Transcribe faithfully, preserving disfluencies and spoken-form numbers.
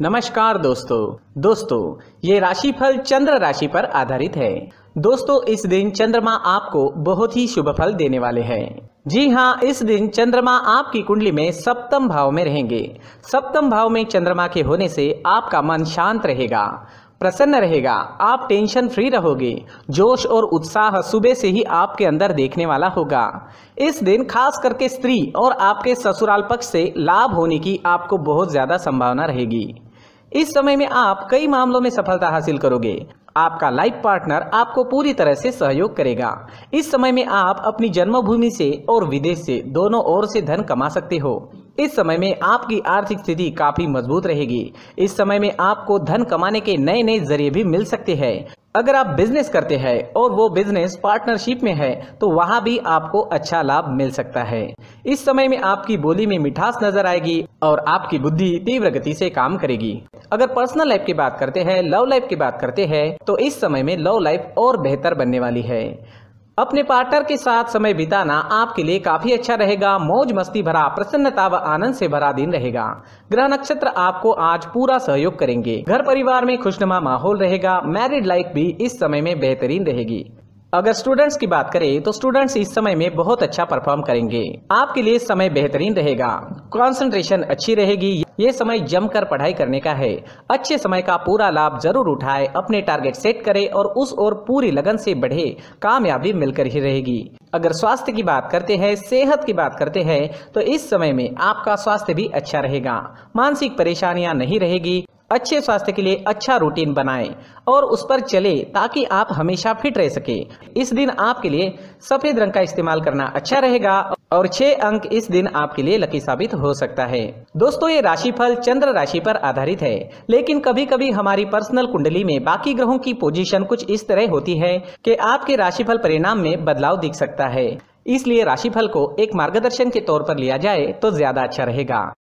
नमस्कार दोस्तों दोस्तों ये राशिफल चंद्र राशि पर आधारित है। दोस्तों इस दिन चंद्रमा आपको बहुत ही शुभ फल देने वाले हैं। जी हाँ, इस दिन चंद्रमा आपकी कुंडली में सप्तम भाव में रहेंगे। सप्तम भाव में चंद्रमा के होने से आपका मन शांत रहेगा, प्रसन्न रहेगा, आप टेंशन फ्री रहोगे। जोश और उत्साह सुबह से ही आपके अंदर देखने वाला होगा। इस दिन खास करके स्त्री और आपके ससुराल पक्ष से लाभ होने की आपको बहुत ज्यादा संभावना रहेगी। इस समय में आप कई मामलों में सफलता हासिल करोगे। आपका लाइफ पार्टनर आपको पूरी तरह से सहयोग करेगा। इस समय में आप अपनी जन्मभूमि से और विदेश से दोनों ओर से धन कमा सकते हो। इस समय में आपकी आर्थिक स्थिति काफी मजबूत रहेगी। इस समय में आपको धन कमाने के नए नए जरिए भी मिल सकते हैं। अगर आप बिजनेस करते हैं और वो बिजनेस पार्टनरशिप में है तो वहां भी आपको अच्छा लाभ मिल सकता है। इस समय में आपकी बोली में मिठास नजर आएगी और आपकी बुद्धि तीव्र गति से काम करेगी। अगर पर्सनल लाइफ की बात करते हैं, लव लाइफ की बात करते हैं तो इस समय में लव लाइफ और बेहतर बनने वाली है। अपने पार्टनर के साथ समय बिताना आपके लिए काफी अच्छा रहेगा। मौज मस्ती भरा, प्रसन्नता व आनंद से भरा दिन रहेगा। ग्रह नक्षत्र आपको आज पूरा सहयोग करेंगे। घर परिवार में खुशनुमा माहौल रहेगा। मैरिड लाइफ भी इस समय में बेहतरीन रहेगी। अगर स्टूडेंट्स की बात करें तो स्टूडेंट्स इस समय में बहुत अच्छा परफॉर्म करेंगे। आपके लिए समय बेहतरीन रहेगा, कंसंट्रेशन अच्छी रहेगी। ये समय जमकर पढ़ाई करने का है। अच्छे समय का पूरा लाभ जरूर उठाए, अपने टारगेट सेट करें और उस ओर पूरी लगन से बढ़े। कामयाबी मिलकर ही रहेगी। अगर स्वास्थ्य की बात करते हैं, सेहत की बात करते हैं तो इस समय में आपका स्वास्थ्य भी अच्छा रहेगा। मानसिक परेशानियां नहीं रहेगी। अच्छे स्वास्थ्य के लिए अच्छा रूटीन बनाएं और उस पर चले ताकि आप हमेशा फिट रह सके। इस दिन आपके लिए सफेद रंग का इस्तेमाल करना अच्छा रहेगा और छह अंक इस दिन आपके लिए लकी साबित हो सकता है। दोस्तों ये राशिफल चंद्र राशि पर आधारित है, लेकिन कभी कभी हमारी पर्सनल कुंडली में बाकी ग्रहों की पोजीशन कुछ इस तरह होती है कि आपके राशिफल परिणाम में बदलाव दिख सकता है। इसलिए राशिफल को एक मार्गदर्शन के तौर पर लिया जाए तो ज्यादा अच्छा रहेगा।